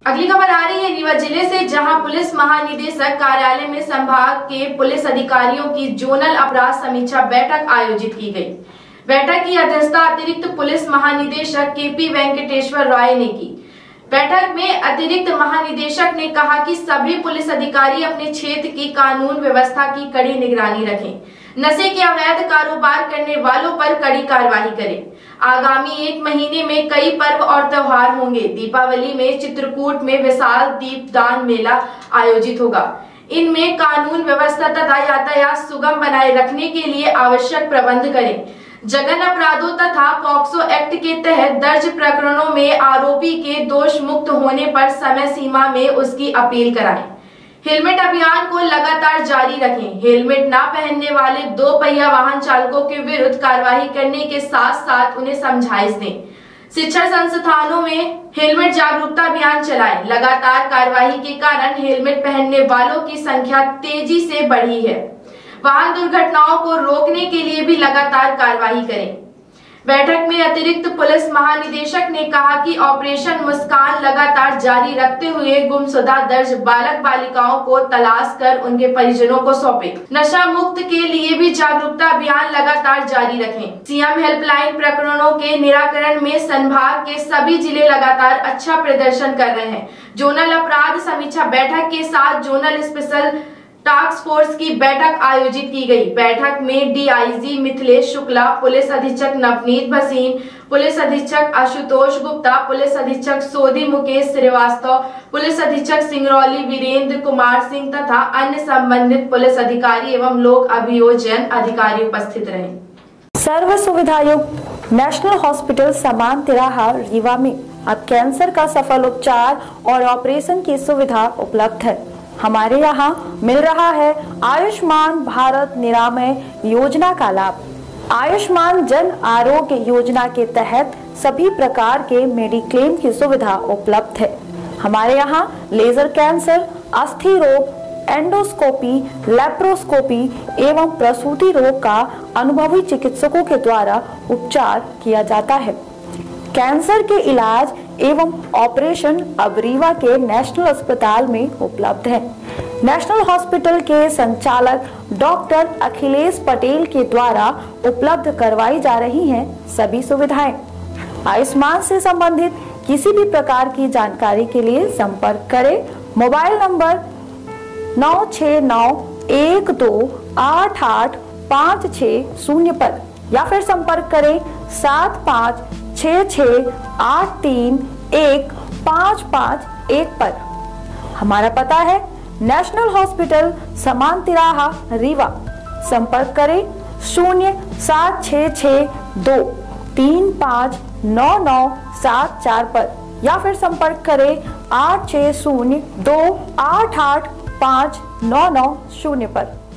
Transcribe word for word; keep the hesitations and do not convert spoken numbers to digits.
अगली खबर आ रही है रीवा जिले से, जहां पुलिस महानिदेशक कार्यालय में संभाग के पुलिस अधिकारियों की जोनल अपराध समीक्षा बैठक आयोजित की गई। बैठक की अध्यक्षता अतिरिक्त पुलिस महानिदेशक के पी वेंकटेश्वर राय ने की। बैठक में अतिरिक्त महानिदेशक ने कहा कि सभी पुलिस अधिकारी अपने क्षेत्र की कानून व्यवस्था की कड़ी निगरानी रखें, नशे के अवैध कारोबार करने वालों पर कड़ी कार्रवाई करें। आगामी एक महीने में कई पर्व और त्योहार होंगे। दीपावली में चित्रकूट में विशाल दीपदान मेला आयोजित होगा। इनमें कानून व्यवस्था तथा यातायात सुगम बनाए रखने के लिए आवश्यक प्रबंध करें। जघन्य अपराधों तथा पॉक्सो एक्ट के तहत दर्ज प्रकरणों में आरोपी के दोष मुक्त होने पर समय सीमा में उसकी अपील कराएं। हेलमेट अभियान को लगातार जारी रखें। हेलमेट ना पहनने वाले दो पहिया वाहन चालकों के विरुद्ध कार्रवाई करने के साथ साथ उन्हें समझाइश दें। शिक्षण संस्थानों में हेलमेट जागरूकता अभियान चलाएं। लगातार कार्रवाई के कारण हेलमेट पहनने वालों की संख्या तेजी से बढ़ी है। वाहन दुर्घटनाओं को रोकने के लिए भी लगातार कार्रवाई करें। बैठक में अतिरिक्त पुलिस महानिदेशक ने कहा कि ऑपरेशन मुस्कान लगातार जारी रखते हुए गुमशुदा दर्ज बालक बालिकाओं को तलाश कर उनके परिजनों को सौंपे। नशा मुक्त के लिए भी जागरूकता अभियान लगातार जारी रखें। सीएम हेल्पलाइन प्रकरणों के निराकरण में संभाग के सभी जिले लगातार अच्छा प्रदर्शन कर रहे हैं। जोनल अपराध समीक्षा बैठक के साथ जोनल स्पेशल टास्क फोर्स की बैठक आयोजित की गई। बैठक में डीआईजी मिथिलेश शुक्ला, पुलिस अधीक्षक नवनीत भसीन, पुलिस अधीक्षक आशुतोष गुप्ता, पुलिस अधीक्षक सोधी मुकेश श्रीवास्तव, पुलिस अधीक्षक सिंगरौली वीरेंद्र कुमार सिंह तथा अन्य संबंधित पुलिस अधिकारी एवं लोक अभियोजन अधिकारी उपस्थित रहे। सर्व सुविधायुक्त नेशनल हॉस्पिटल समान तिराहा रीवा में अब कैंसर का सफल उपचार और ऑपरेशन की सुविधा उपलब्ध है। हमारे यहाँ मिल रहा है आयुष्मान भारत निरामय योजना का लाभ। आयुष्मान जन आरोग्य योजना के तहत सभी प्रकार के मेडिक्लेम की सुविधा उपलब्ध है। हमारे यहाँ लेजर कैंसर, अस्थि रोग, एंडोस्कोपी, लेप्रोस्कोपी एवं प्रसूति रोग का अनुभवी चिकित्सकों के द्वारा उपचार किया जाता है। कैंसर के इलाज एवं ऑपरेशन अब रीवा के नेशनल अस्पताल में उपलब्ध है। नेशनल हॉस्पिटल के संचालक डॉक्टर अखिलेश पटेल के द्वारा उपलब्ध करवाई जा रही हैं सभी सुविधाएं। आयुष्मान से संबंधित किसी भी प्रकार की जानकारी के लिए संपर्क करें मोबाइल नंबर नौ छः नौ एक दो आठ आठ पाँच छः शून्य पर या फिर संपर्क करें सात पाँच छः छः आठ तीन एक पाँच पाँच एक पर। हमारा पता है नेशनल हॉस्पिटल समान तिराहा रीवा। संपर्क करें शून्य सात छः छः दो तीन पाँच नौ नौ सात चार पर या फिर संपर्क करें आठ छः शून्य दो आठ आठ पाँच नौ नौ शून्य पर।